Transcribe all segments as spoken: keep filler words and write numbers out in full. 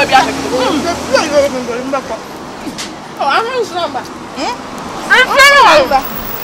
Oh, I'm not number. Hmm? I'm not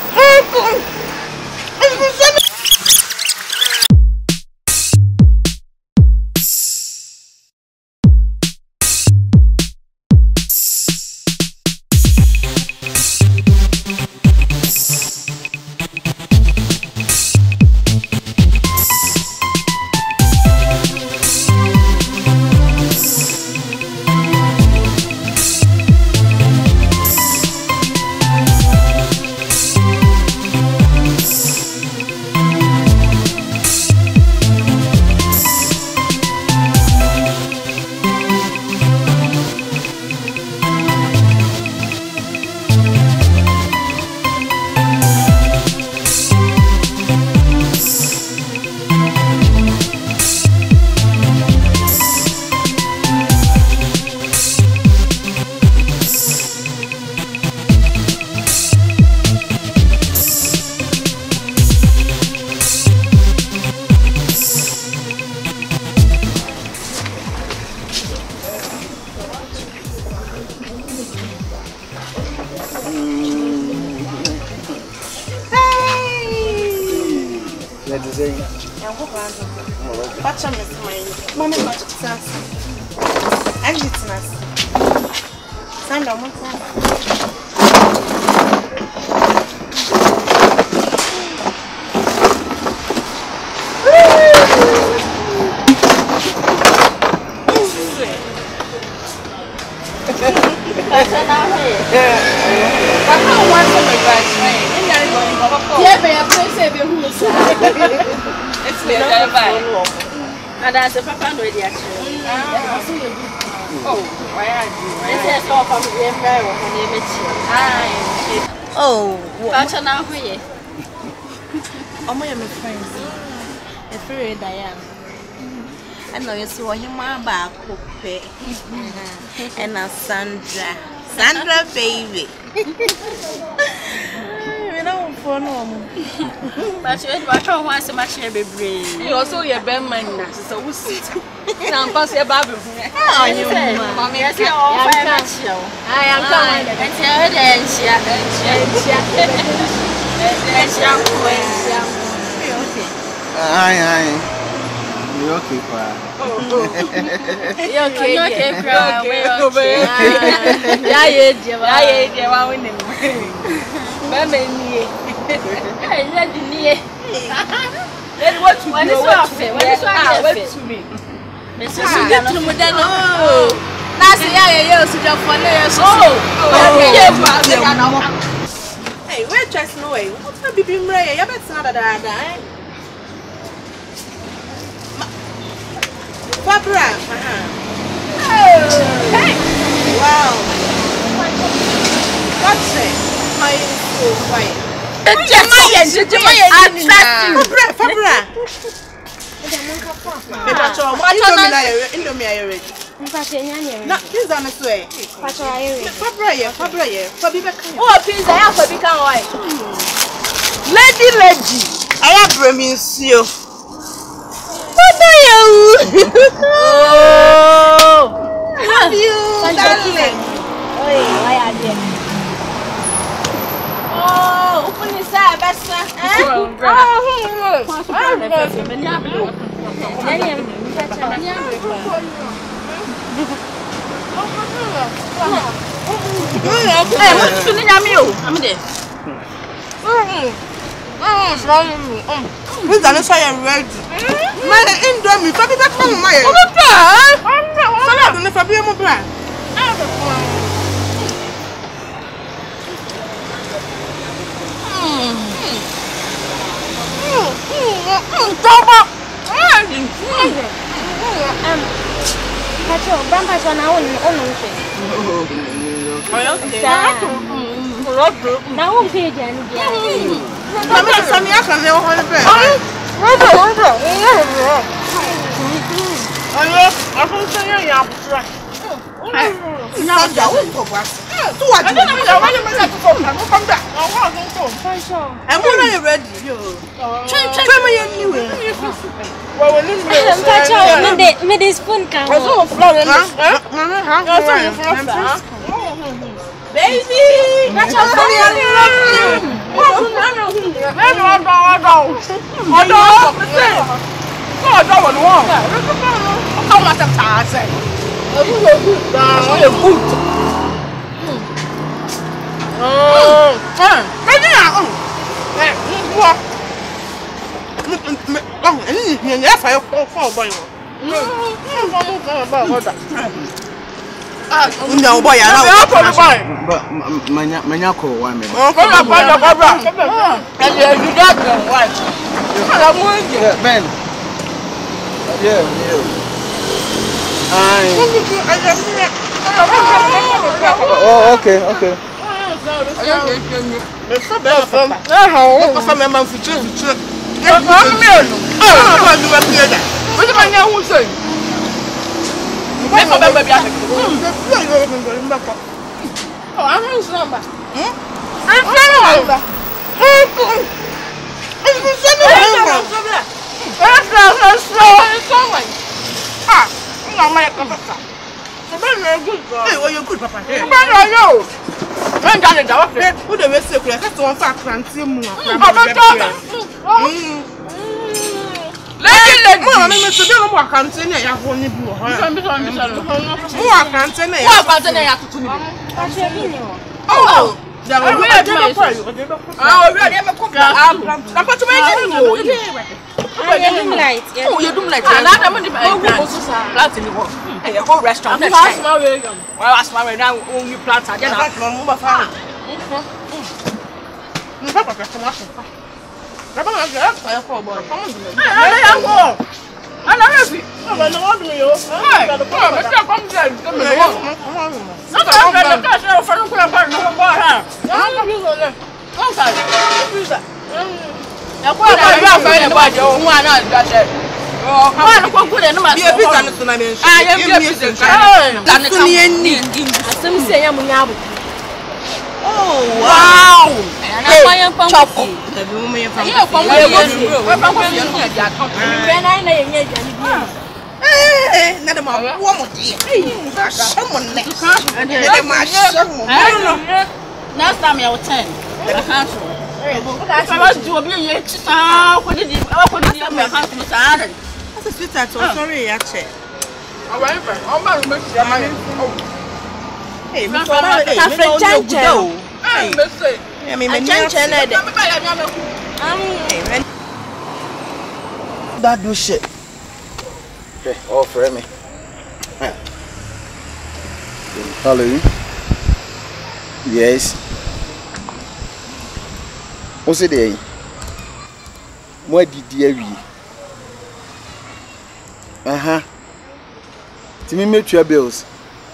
Oh, Pacha na hoye. Omo ya my friends. E free Diane. And now you see what him ba kope. And Sandra. Sandra baby. We don't for no. But you watch on once a match baby. You also your band man so we sit. Now pass your baby. Oh, you mommy, I say all five match. I am coming. And tell her and she and she Aye, aye. You okay, pa? You okay? You okay, pa? Okay. Yeah, yeah, yeah, yeah, yeah. What we need? Mama, nie. Hey, let me nie. Let what you do? What is it? What is it? What to me? Mister Sugar, no more than no. Last year, yeah, you should have followed your soul. Oh, hey, where just no way? What's my baby Mray? You better not that, eh? Barbara. Hey! Wow. What's it? My so quiet. Just my end, Barbara, Barbara. Pacho, what you doing there? Indomie are ready. No, this on the way. Pacho, are you ready? Barbara, Barbara, Fabi back. Oh, please, I have to become white. Lady, lady. I have promised you. What are you? Oh, love you, darling. Oi, why are you? Oh, open this up, best. Oh, hey, what's the name of you? I'm there. Mm, mm, this is an Israeli red. My Indomie, Fabi back from my. Oh, look at. I'm not Fabi mo bra. Mm. Mm. Stop. Um, Pacho, Bamba is on our own. Oh, okay. Now, okay, Jan. I'm not some yak and they're on the bed. What the hell? Oh, I don't say you're Sandra, who for us? Two are doing it. I'm come back. I want to come. I'm already ready. Try, try, try my anyway. Well, we need to me this spoon can. I saw a flower. Huh? Baby! That's how I love you! Let's go, go, go! I don't know! I don't know! How much of time I say? I'm good. Oh, maybe I own. What? Oh, and yes, I have four boys. No boy, I know. But my call one minute. Oh, come on, come on, come on. And you got them, what? Ben. Yeah, yeah. Oh, okay, okay. No, my papa. Hey, what you good, papa? Papa, yo. I'm going to go. Who the rest of you? That's one fact. Fancy more. Papa, hmm. Let me go. I'm going to do more. Continue. I have only blue. More continue. More continue. Oh. There will be a different price. Oh, we are never cooked. I'm going to make it. Oh, you do like that. I'm going to plant in the world. A whole restaurant. Well, I smell right now. You plant again. I'm going to find I'm not happy. I'm not happy. I'm not oh, wow! Hey, not a man. One dear. Someone next. Last time I was ten. I was doing it. What did you do? That's a sweetheart. Sorry, actually. However, I'm not going to hey, my father, hey, I mean, that do shit. Okay, all for me. Hello. Yes. What's it there? What did you eat? Uh huh. To me, make your bills.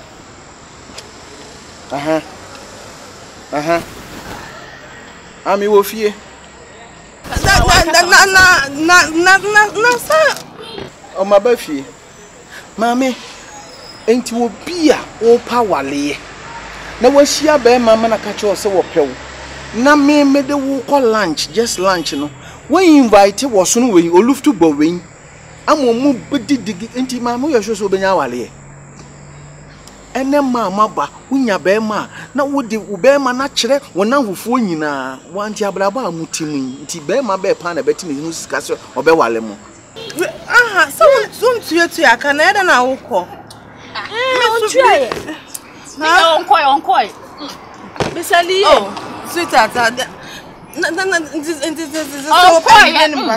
Uh huh. Uh huh. I'm your fear. Na na na na na na na sir. Oh my baby. Mommy, ain't you be a oh powerly? Now was she a bear mamma na catch us so pill. Na me made the walk or lunch, just lunch, no. When you invite was soon way or look to bowing. I'm a move but did dig into my mother shows over now. And then mamma, when ya bear ma, now would the bear ma natural when now phone you na one tiabraba mutimi, ti bear my bear pan a betting who's castle or bewalemo. Ah, someone soon to you to your Canada now. No, try it. No, quite on quite. Miss Ali, oh, sweetheart, no, no, no, this is this is so fine.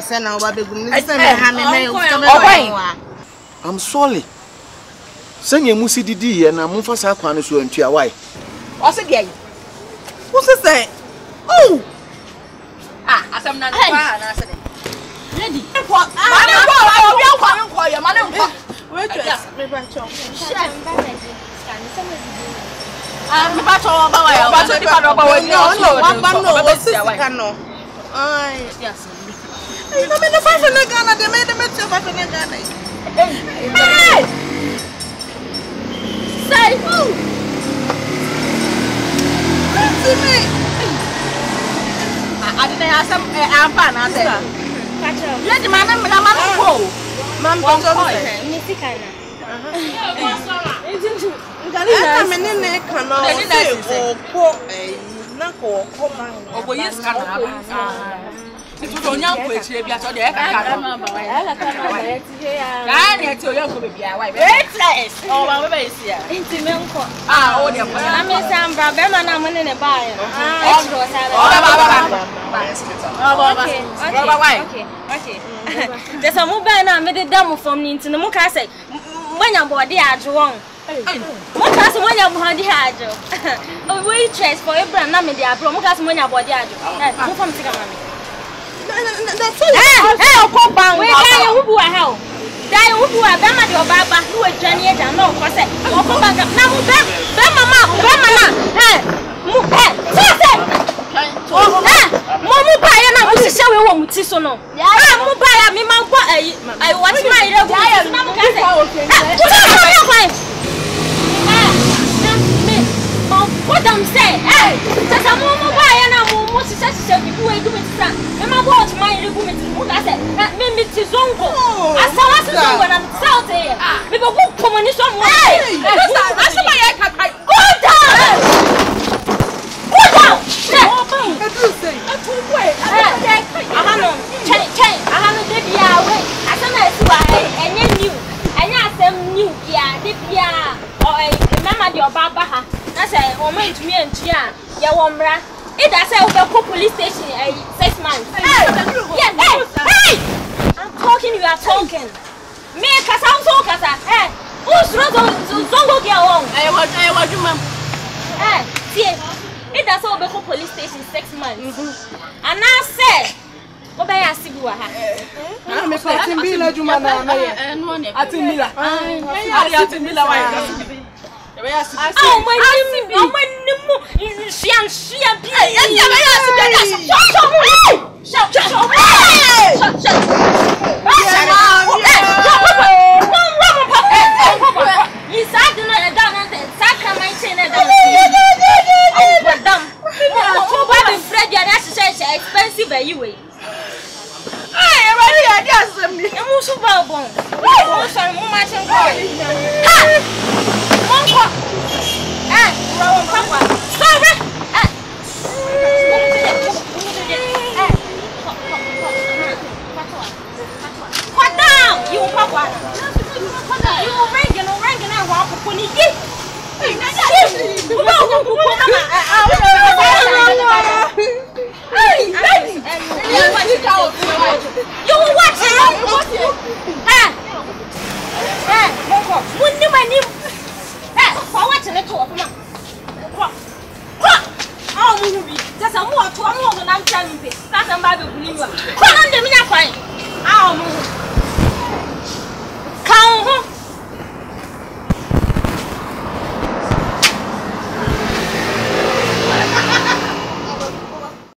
I'm sorry. Send your musi didi and I'm for Sakwan so into your wife. What's it again? What's it say? Oh, ah, as I'm not ready. What? I'm about to go away. I'm about to go away. No, no, I'm about to go away. Ay, yes. Ay, no me no fa na gana, de me de me fa na gana. Hey! Say, ya some ampa na say. Let the man na man go. Man go to Ni sikana. Ena menene kana o eh na ko ko ma. Obo yes kana aba. Itu do nya ko etire bia so de e kaka no. Ala kana ba etire ya. Ga na eti oyo ko bia wa. Waitress. Oh ba be isi ya. Inti menko. Ah, o de ko. Na me sambra be ma na mo ne ne ba ya. Ah, extra sala. Oh ba ba ba. Oh ba ba. Oh ba why? Okay. Okay. There's a mobile na me de dam from ni nti no mo ka say mwanya body ajo won. Mo ka say mwanya body ajo. Oh waitress for Abraham na me de abro mo ka say mwanya body ajo. Eh, mo fam tika mami. Eh, eh, okwa we ka ye hubu wa ha o. Dai hubu wa be ma de obaba no adwane eja na okwa say. Okwa banga na mo be be mama, be mama. Eh, mo eh, so say. Oh, eh, mo mo ba ya na mo sise we wo muti so no. Ah, mo ba ya me ma gbo ayi. I watch my ire go. Na mo ka say. Eh, mo na mo kwa. Eh, me mo what am say. Eh, tata mo mo ba ya na mo mo sise sise bi we do me tisa. Me ma go watch my ire go me mo ka say. Me me ti zongo. Asa wa si zongo na south here. Me go go komoni so mo. Eh, asa ma ya ka kai. Go down. Go down. Ahano, check, check. Ahano de bia we. Asana esiwa enye new. Enye asem new bia de bia. O eh mama de obaba ha. Na say o ma ntumi antua ye wo mra. Ida say we go police station eh six months. Hey! Yeah, hey! Hey! I'm talking, you are talking. Me kasa so kasa. Eh, usro zongo dia won. I want I want you ma'am. Eh, see. It does all go police station six months. And now say, what by a Sibuha? I'm a Timbila Jumana. Atimila. Atimila. Oh, my name, oh, my name, she and she and be. Shut, shut, shut, shut. You said to know the down and sack my chain and down. Why be Fred? You're necessarily expensive anyway. Hey, everybody, I just am. I'm also bad. Oh, sorry, Mama, I'm going. Ha! Eh, Rowan Papa. Sorry. Eh. What down? You Papa. You ring and ring and I want to put it. You watch it. Eh. Eh, Moko. When you when you eh, for watching it to come on. Oh, movie. Just a more to a more than I'm telling you. That's a baby. Come on, the minute fine. Oh,